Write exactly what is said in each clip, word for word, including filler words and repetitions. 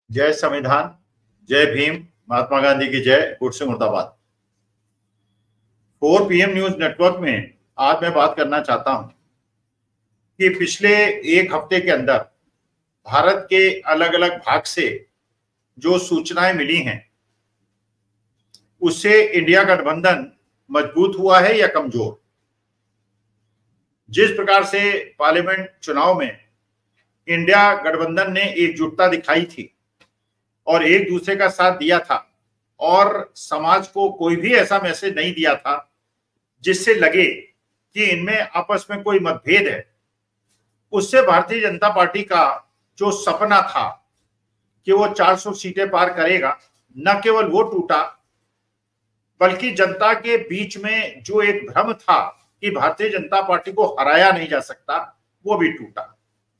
जय संविधान, जय भीम, महात्मा गांधी की जय, गुड मुर्दाबाद। फोर पीएम न्यूज नेटवर्क में आज मैं बात करना चाहता हूं कि पिछले एक हफ्ते के अंदर भारत के अलग अलग भाग से जो सूचनाएं मिली हैं उससे इंडिया गठबंधन मजबूत हुआ है या कमजोर। जिस प्रकार से पार्लियामेंट चुनाव में इंडिया गठबंधन ने एकजुटता दिखाई थी और एक दूसरे का साथ दिया था और समाज को कोई भी ऐसा मैसेज नहीं दिया था जिससे लगे कि इनमें आपस में कोई मतभेद है, उससे भारतीय जनता पार्टी का जो सपना था कि वो चार सौ सीटें पार करेगा, न केवल वो टूटा बल्कि जनता के बीच में जो एक भ्रम था कि भारतीय जनता पार्टी को हराया नहीं जा सकता, वो भी टूटा।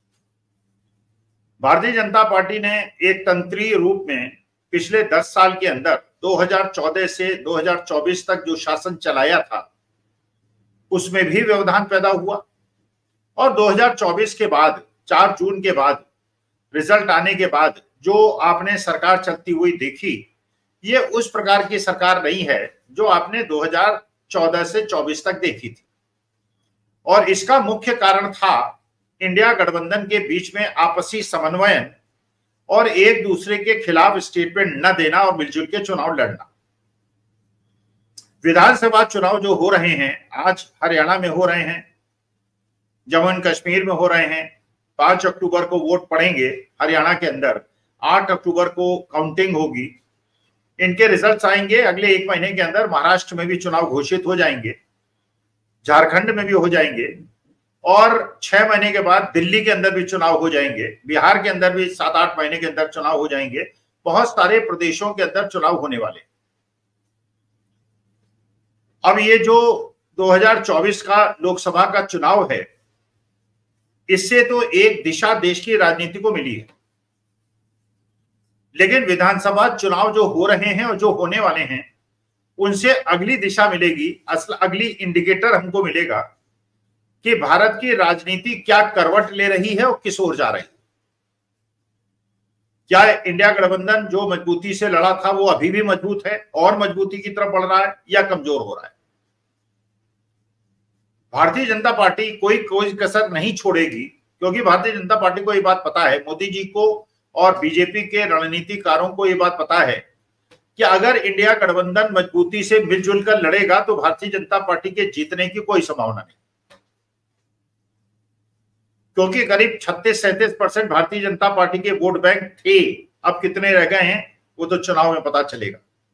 भारतीय जनता पार्टी ने एक तंत्रीय रूप में पिछले दस साल के अंदर दो हज़ार चौदह से दो हज़ार चौबीस तक जो शासन चलाया था उसमें भी व्यवधान पैदा हुआ और दो हज़ार चौबीस के बाद चार जून के बाद रिजल्ट आने के बाद जो आपने सरकार चलती हुई देखी, ये उस प्रकार की सरकार नहीं है जो आपने दो हज़ार चौदह से चौबीस तक देखी थी। और इसका मुख्य कारण था इंडिया गठबंधन के बीच में आपसी समन्वयन और एक दूसरे के खिलाफ स्टेटमेंट न देना और मिलजुल के चुनाव लड़ना। विधानसभा चुनाव जो हो रहे हैं, आज हरियाणा में हो रहे हैं, जम्मू कश्मीर में हो रहे हैं। पांच अक्टूबर को वोट पड़ेंगे हरियाणा के अंदर, आठ अक्टूबर को काउंटिंग होगी, इनके रिजल्ट्स आएंगे अगले एक महीने के अंदर। महाराष्ट्र में भी चुनाव घोषित हो जाएंगे, झारखंड में भी हो जाएंगे और छह महीने के बाद दिल्ली के अंदर भी चुनाव हो जाएंगे, बिहार के अंदर भी सात आठ महीने के अंदर चुनाव हो जाएंगे। बहुत सारे प्रदेशों के अंदर चुनाव होने वाले। अब ये जो दो हज़ार चौबीस का लोकसभा का चुनाव है, इससे तो एक दिशा देश की राजनीति को मिली है, लेकिन विधानसभा चुनाव जो हो रहे हैं और जो होने वाले हैं उनसे अगली दिशा मिलेगी, असल अगली इंडिकेटर हमको मिलेगा कि भारत की राजनीति क्या करवट ले रही है और किस ओर जा रही है। क्या इंडिया गठबंधन जो मजबूती से लड़ा था वो अभी भी मजबूत है और मजबूती की तरफ बढ़ रहा है या कमजोर हो रहा है। भारतीय जनता पार्टी कोई कोई कसर नहीं छोड़ेगी, क्योंकि भारतीय जनता पार्टी को ये बात पता है, मोदी जी को और बीजेपी के रणनीतिकारों को ये बात पता है कि अगर इंडिया गठबंधन मजबूती से मिलजुल कर लड़ेगा तो भारतीय जनता पार्टी के जीतने की कोई संभावना नहीं, क्योंकि करीब छत्तीस सैंतीस परसेंट भारतीय जनता पार्टी के वोट बैंक थे। अब कितने रह गए हैं वो तो चुनाव में पता चलेगा।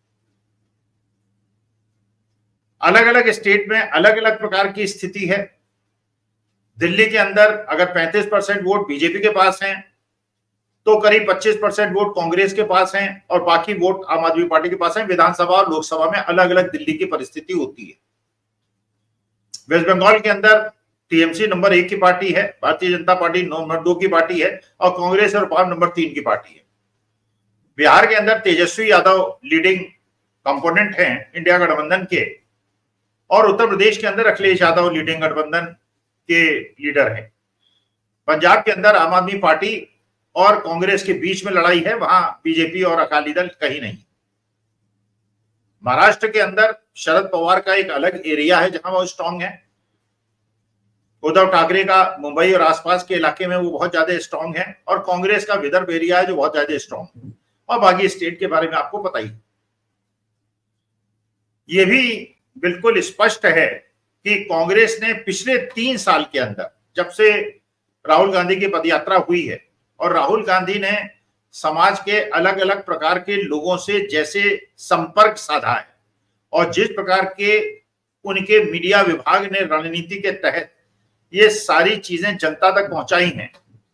अलग अलग स्टेट में अलग अलग प्रकार की स्थिति है। दिल्ली के अंदर अगर पैंतीस परसेंट वोट बीजेपी के पास हैं तो करीब पच्चीस परसेंट वोट कांग्रेस के पास हैं और बाकी वोट आम आदमी पार्टी के पास हैं। विधानसभा और लोकसभा में अलग अलग दिल्ली की परिस्थिति होती है। वेस्ट बंगाल के अंदर टीएमसी नंबर एक की पार्टी है, भारतीय जनता पार्टी नंबर दो की पार्टी है और कांग्रेस और पार्टी नंबर तीन की पार्टी है। बिहार के अंदर तेजस्वी यादव लीडिंग कंपोनेंट हैं इंडिया गठबंधन के और उत्तर प्रदेश के अंदर अखिलेश यादव लीडिंग गठबंधन के लीडर हैं। पंजाब के अंदर आम आदमी पार्टी और कांग्रेस के बीच में लड़ाई है, वहां बीजेपी और अकाली दल कहीं नहीं। महाराष्ट्र के अंदर शरद पवार का एक अलग एरिया है जहां वो स्ट्रांग है। उद्धव ठाकरे का मुंबई और आसपास के इलाके में वो बहुत ज्यादा स्ट्रांग है और कांग्रेस का विदर्भ एरिया है जो बहुत ज्यादा स्ट्रांग है। और बाकी स्टेट के बारे में आपको पता ही। ये भी बिल्कुल स्पष्ट है कि कांग्रेस ने पिछले तीन साल के अंदर, जब से राहुल गांधी की पदयात्रा हुई है और राहुल गांधी ने समाज के अलग अलग प्रकार के लोगों से जैसे संपर्क साधा है और जिस प्रकार के उनके मीडिया विभाग ने रणनीति के तहत ये सारी चीजें जनता तक पहुंचाई हैं,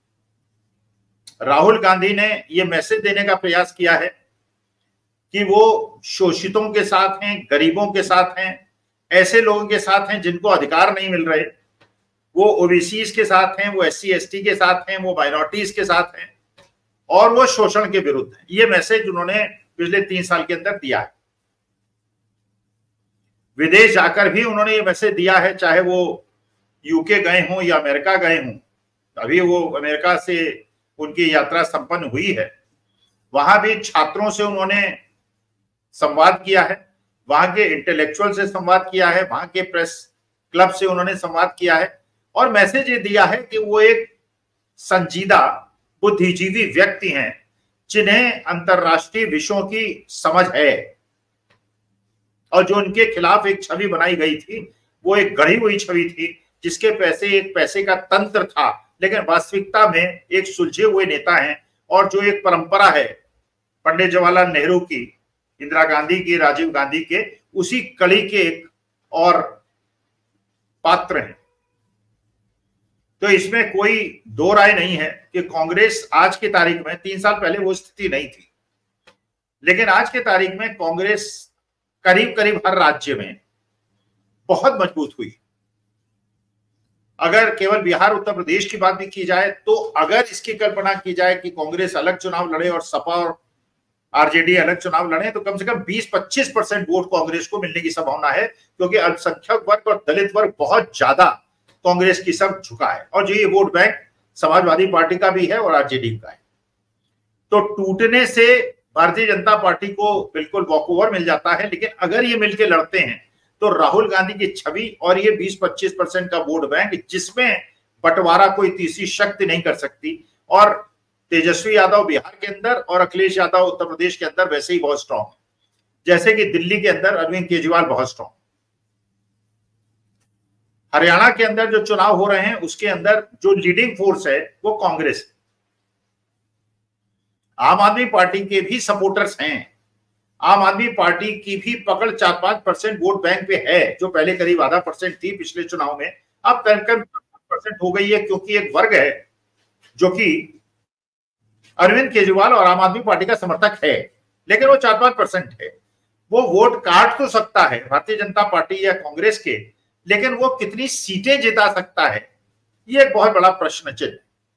राहुल गांधी ने ये मैसेज देने का प्रयास किया है कि वो शोषितों के साथ हैं, गरीबों के साथ हैं, ऐसे लोगों के साथ हैं जिनको अधिकार नहीं मिल रहे, वो ओबीसी के साथ हैं, वो एससी एसटी के साथ हैं, वो माइनॉरिटीज के साथ हैं और वो शोषण के विरुद्ध है। ये मैसेज उन्होंने पिछले तीन साल के अंदर दिया है। विदेश जाकर भी उन्होंने ये मैसेज दिया है, चाहे वो यूके गए हों या अमेरिका गए हों। अभी वो अमेरिका से उनकी यात्रा संपन्न हुई है वहां भी छात्रों से उन्होंने संवाद किया है, वहां के इंटेलेक्चुअल से संवाद किया है, वहां के प्रेस क्लब से उन्होंने संवाद किया है और मैसेज ये दिया है कि वो एक संजीदा बुद्धिजीवी व्यक्ति हैं जिन्हें अंतरराष्ट्रीय विषयों की समझ है और जो उनके खिलाफ एक छवि बनाई गई थी वो एक गढ़ी हुई छवि थी जिसके पैसे एक पैसे का तंत्र था, लेकिन वास्तविकता में एक सुलझे हुए नेता हैं और जो एक परंपरा है पंडित जवाहरलाल नेहरू की, इंदिरा गांधी की, राजीव गांधी के, उसी कड़ी के एक और पात्र हैं। तो इसमें कोई दो राय नहीं है कि कांग्रेस आज की तारीख में, तीन साल पहले वो स्थिति नहीं थी, लेकिन आज के तारीख में कांग्रेस करीब करीब हर राज्य में बहुत मजबूत हुई। अगर केवल बिहार उत्तर प्रदेश की बात भी की जाए तो अगर इसकी कल्पना की जाए कि कांग्रेस अलग चुनाव लड़े और सपा और आरजेडी अलग चुनाव लड़े तो कम से कम बीस पच्चीस परसेंट वोट कांग्रेस को मिलने की संभावना है, क्योंकि अल्पसंख्यक वर्ग और दलित वर्ग बहुत ज्यादा कांग्रेस की सब झुका है और जो ये वोट बैंक समाजवादी पार्टी का भी है और आरजेडी का है। तो टूटने से भारतीय जनता पार्टी को बिल्कुल वॉकओवर मिल जाता है, लेकिन अगर ये मिलकर लड़ते हैं तो राहुल गांधी की छवि और ये बीस पच्चीस परसेंट का वोट बैंक जिसमें बंटवारा कोई तीसरी शक्ति नहीं कर सकती, और तेजस्वी यादव बिहार के अंदर और अखिलेश यादव उत्तर प्रदेश के अंदर वैसे ही बहुत स्ट्रांग है, जैसे कि दिल्ली के अंदर अरविंद केजरीवाल बहुत स्ट्रांग। हरियाणा के अंदर जो चुनाव हो रहे हैं उसके अंदर जो लीडिंग फोर्स है वो कांग्रेस है। आम आदमी पार्टी के भी सपोर्टर्स हैं, आम आदमी पार्टी की भी पकड़ चार पांच परसेंट वोट बैंक पे है, जो पहले करीब आधा परसेंट थी पिछले चुनाव में, अब करीब परसेंट हो गई है, क्योंकि एक वर्ग है जो कि अरविंद केजरीवाल और आम आदमी पार्टी का समर्थक है, लेकिन वो चार पांच परसेंट है। वो वोट काट तो सकता है भारतीय जनता पार्टी या कांग्रेस के, लेकिन वो कितनी सीटें जिता सकता है ये एक बहुत बड़ा प्रश्न चिन्ह,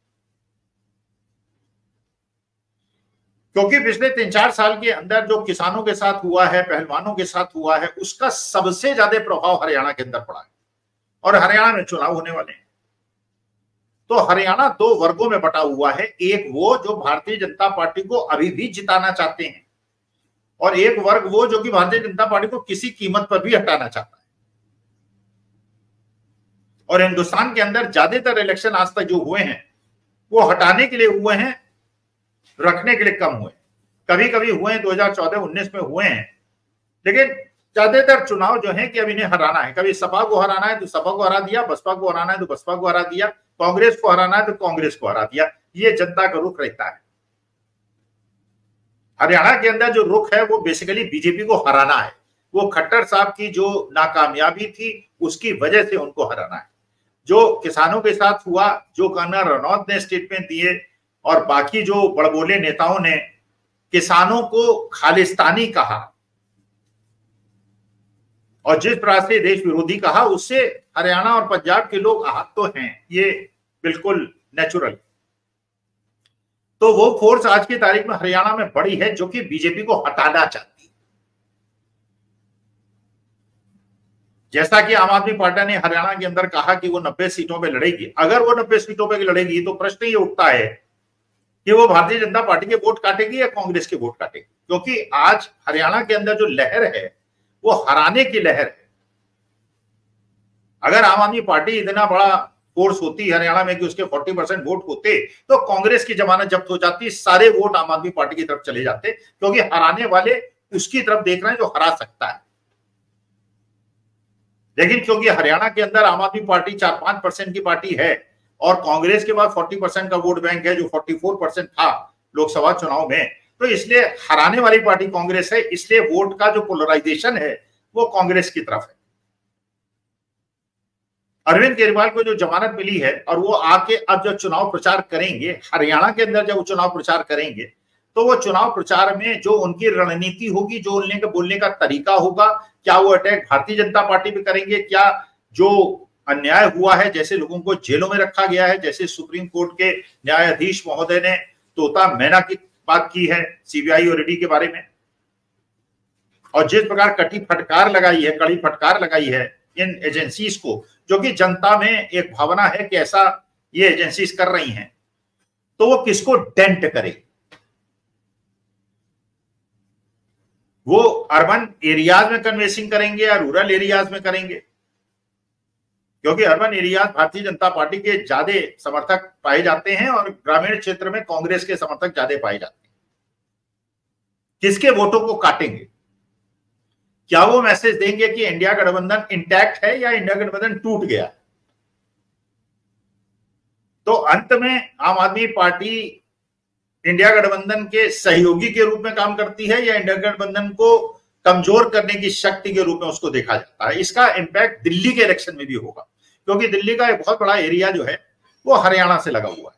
क्योंकि पिछले तीन चार साल के अंदर जो किसानों के साथ हुआ है, पहलवानों के साथ हुआ है, उसका सबसे ज्यादा प्रभाव हरियाणा के अंदर पड़ा है और हरियाणा में चुनाव होने वाले हैं। तो हरियाणा दो वर्गों में बटा हुआ है, एक वो जो भारतीय जनता पार्टी को अभी भी जिताना चाहते हैं और एक वर्ग वो जो कि भारतीय जनता पार्टी को किसी कीमत पर भी हटाना चाहता है। और हिंदुस्तान के अंदर ज्यादातर इलेक्शन आज तक जो हुए हैं वो हटाने के लिए हुए हैं, रखने के लिए कम हुए। कभी कभी हुए हैं दो हज़ार चौदह उन्नीस में हुए हैं, लेकिन ज्यादातर चुनाव जो है कि अब इन्हें हराना है। कभी सपा को हराना है तो सपा को हरा दिया, बसपा को हराना है तो बसपा को हरा दिया, कांग्रेस को हराना है तो कांग्रेस को हरा दिया। ये जनता का रुख रहता है। हरियाणा के अंदर जो रुख है वो बेसिकली बीजेपी को हराना है। वो खट्टर साहब की जो नाकामयाबी थी उसकी वजह से उनको हराना है। जो किसानों के साथ हुआ, जो कंगना रनौत ने स्टेटमेंट दिए और बाकी जो बड़बोले नेताओं ने किसानों को खालिस्तानी कहा और जिस प्रकार से देश विरोधी कहा, उससे हरियाणा और पंजाब के लोग आहत तो हैं, ये बिल्कुल नेचुरल। तो वो फोर्स आज की तारीख में हरियाणा में बड़ी है जो कि बीजेपी को हटाना चाहती है। जैसा कि आम आदमी पार्टी ने हरियाणा के अंदर कहा कि वो नब्बे सीटों पे लड़ेगी। अगर वो नब्बे सीटों पे लड़ेगी तो प्रश्न ये उठता है कि वो भारतीय जनता पार्टी के वोट काटेगी या कांग्रेस के वोट काटेगी, क्योंकि आज हरियाणा के अंदर जो लहर है वो हराने की लहर है। अगर आम आदमी पार्टी इतना बड़ा फोर्स होती हरियाणा में कि उसके चालीस परसेंट वोट होते तो कांग्रेस की जमानत जब्त हो जाती, सारे वोट आम आदमी पार्टी की तरफ चले जाते, क्योंकि हराने वाले उसकी तरफ देख रहे हैं जो हरा सकता है। लेकिन क्योंकि हरियाणा के अंदर आम आदमी पार्टी चार पांच परसेंट की पार्टी है और कांग्रेस के बाद चालीस परसेंट का वोट बैंक है जो चौवालीस परसेंट था लोकसभा चुनाव में, तो इसलिए हराने वाली पार्टी कांग्रेस है। इसलिए वोट का जो पोलराइजेशन है वो कांग्रेस की तरफ है। अरविंद केजरीवाल को जो जमानत मिली है और वो आके अब जब चुनाव प्रचार करेंगे हरियाणा के अंदर, जब वो चुनाव प्रचार करेंगे तो वो चुनाव प्रचार में जो उनकी रणनीति होगी, जो उनके बोलने का तरीका होगा, क्या वो अटैक भारतीय जनता पार्टी पे करेंगे, क्या जो अन्याय हुआ है, जैसे लोगों को जेलों में रखा गया है, जैसे सुप्रीम कोर्ट के न्यायाधीश महोदय ने तोता मैना की बात की है सीबीआई और ईडी के बारे में, और जिस प्रकार कटी फटकार लगाई है, कड़ी फटकार लगाई है इन एजेंसीज को, जो कि जनता में एक भावना है कि ऐसा ये एजेंसीज कर रही हैं, तो वो किसको डेंट करे। वो अर्बन एरियाज में कन्वेंसिंग करेंगे या रूरल एरियाज में करेंगे, क्योंकि urban areas Bharatiya Janata party के ज्यादा समर्थक पाए जाते हैं और ग्रामीण क्षेत्र में कांग्रेस के समर्थक ज्यादा पाए जाते हैं। किसके वोटों को काटेंगे? क्या वो मैसेज देंगे कि इंडिया गठबंधन इंटैक्ट है या इंडिया गठबंधन टूट गया? तो अंत में आम आदमी पार्टी इंडिया गठबंधन के सहयोगी के रूप में काम करती है या इंडिया गठबंधन को कमजोर करने की शक्ति के रूप में उसको देखा जाता है? इसका इंपैक्ट दिल्ली के इलेक्शन में भी होगा, क्योंकि दिल्ली का एक बहुत बड़ा एरिया जो है वो हरियाणा से लगा हुआ है।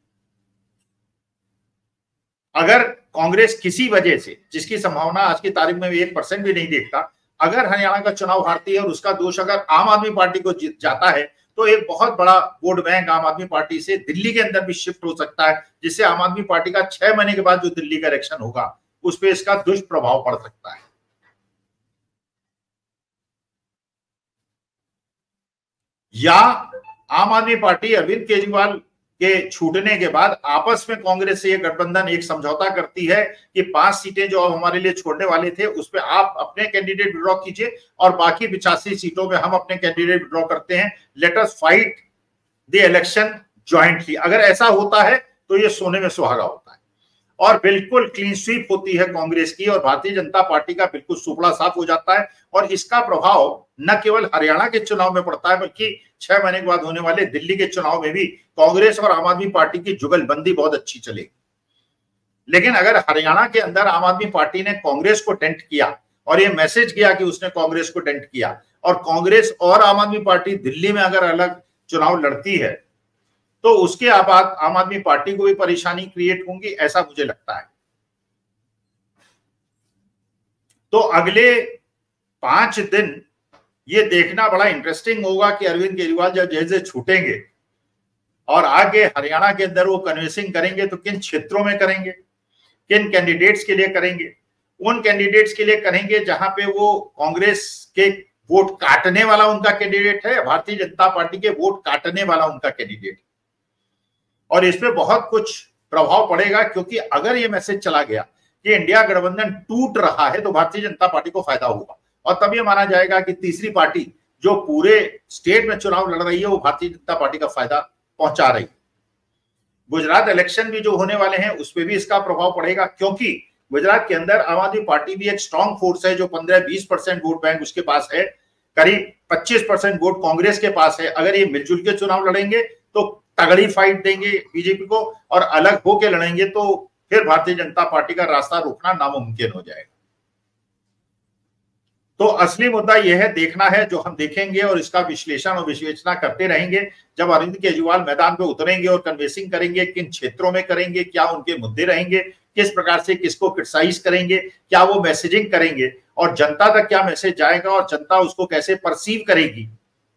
अगर कांग्रेस किसी वजह से, जिसकी संभावना आज की तारीख में एक परसेंट भी नहीं देखता, अगर हरियाणा का चुनाव हारती है और उसका दोष अगर आम आदमी पार्टी को जीत जाता है, तो एक बहुत बड़ा वोट बैंक आम आदमी पार्टी से दिल्ली के अंदर भी शिफ्ट हो सकता है, जिससे आम आदमी पार्टी का छह महीने के बाद जो दिल्ली का इलेक्शन होगा उस पर इसका दुष्प्रभाव पड़ सकता है। या आम आदमी पार्टी अरविंद केजरीवाल के छूटने के बाद आपस में कांग्रेस से ये गठबंधन एक समझौता करती है कि पांच सीटें जो अब हमारे लिए छोड़ने वाले थे उस पर आप अपने कैंडिडेट विड्रॉ कीजिए और बाकी पिचासी सीटों में हम अपने कैंडिडेट विड्रॉ करते हैं, let us fight the election jointly. अगर ऐसा होता है तो ये सोने में सुहागा होता है और बिल्कुल क्लीन स्वीप होती है कांग्रेस की और भारतीय जनता पार्टी का बिल्कुल सुपड़ा साफ हो जाता है। और इसका प्रभाव न केवल हरियाणा के चुनाव में पड़ता है बल्कि छह महीने के बाद होने वाले दिल्ली के चुनाव में भी कांग्रेस और आम आदमी पार्टी की जुगलबंदी बहुत अच्छी चलेगी। लेकिन अगर हरियाणा के अंदर आम आदमी पार्टी ने कांग्रेस को डेंट किया और ये मैसेज किया कि उसने कांग्रेस को डेंट किया और कांग्रेस और आम आदमी पार्टी दिल्ली में अगर अलग चुनाव लड़ती है तो उसके बाद आम आदमी पार्टी को भी परेशानी क्रिएट होंगी, ऐसा मुझे लगता है। तो अगले पांच दिन ये देखना बड़ा इंटरेस्टिंग होगा कि अरविंद केजरीवाल जब जैसे छूटेंगे और आगे हरियाणा के अंदर वो कन्विंसिंग करेंगे तो किन क्षेत्रों में करेंगे, किन कैंडिडेट्स के लिए करेंगे। उन कैंडिडेट्स के लिए करेंगे जहां पे वो कांग्रेस के वोट काटने वाला उनका कैंडिडेट है, भारतीय जनता पार्टी के वोट काटने वाला उनका कैंडिडेट। और इसमें बहुत कुछ प्रभाव पड़ेगा, क्योंकि अगर ये मैसेज चला गया कि इंडिया गठबंधन टूट रहा है तो भारतीय जनता पार्टी को फायदा होगा और तब ये माना जाएगा कि तीसरी पार्टी जो पूरे स्टेट में चुनाव लड़ रही है वो भारतीय जनता पार्टी का फायदा पहुंचा रही है। गुजरात इलेक्शन भी जो होने वाले हैं उस पर भी इसका प्रभाव पड़ेगा, क्योंकि गुजरात के अंदर आम आदमी पार्टी भी एक स्ट्रॉन्ग फोर्स है जो पंद्रह बीस परसेंट वोट बैंक उसके पास है, करीब पच्चीस परसेंट वोट कांग्रेस के पास है। अगर ये मिलजुल के चुनाव लड़ेंगे तो तगड़ी फाइट देंगे बीजेपी को और अलग होके लड़ेंगे तो फिर भारतीय जनता पार्टी का रास्ता रोकना नामुमकिन हो जाएगा। तो असली मुद्दा यह है, देखना है, जो हम देखेंगे और इसका विश्लेषण और विश्लेषणा करते रहेंगे जब अरविंद केजरीवाल मैदान पे उतरेंगे और कन्वेंसिंग करेंगे, किन क्षेत्रों में करेंगे, क्या उनके मुद्दे रहेंगे, किस प्रकार से किसको क्रिटिसाइज करेंगे, क्या वो मैसेजिंग करेंगे और जनता तक क्या मैसेज जाएगा और जनता उसको कैसे परसीव करेगी।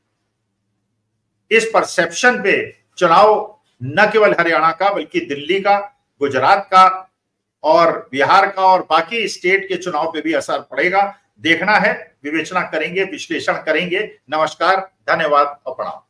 इस परसेप्शन पे चुनाव न केवल हरियाणा का बल्कि दिल्ली का, गुजरात का और बिहार का और बाकी स्टेट के चुनाव पे भी असर पड़ेगा। देखना है, विवेचना करेंगे, विश्लेषण करेंगे। नमस्कार, धन्यवाद और प्रणाम।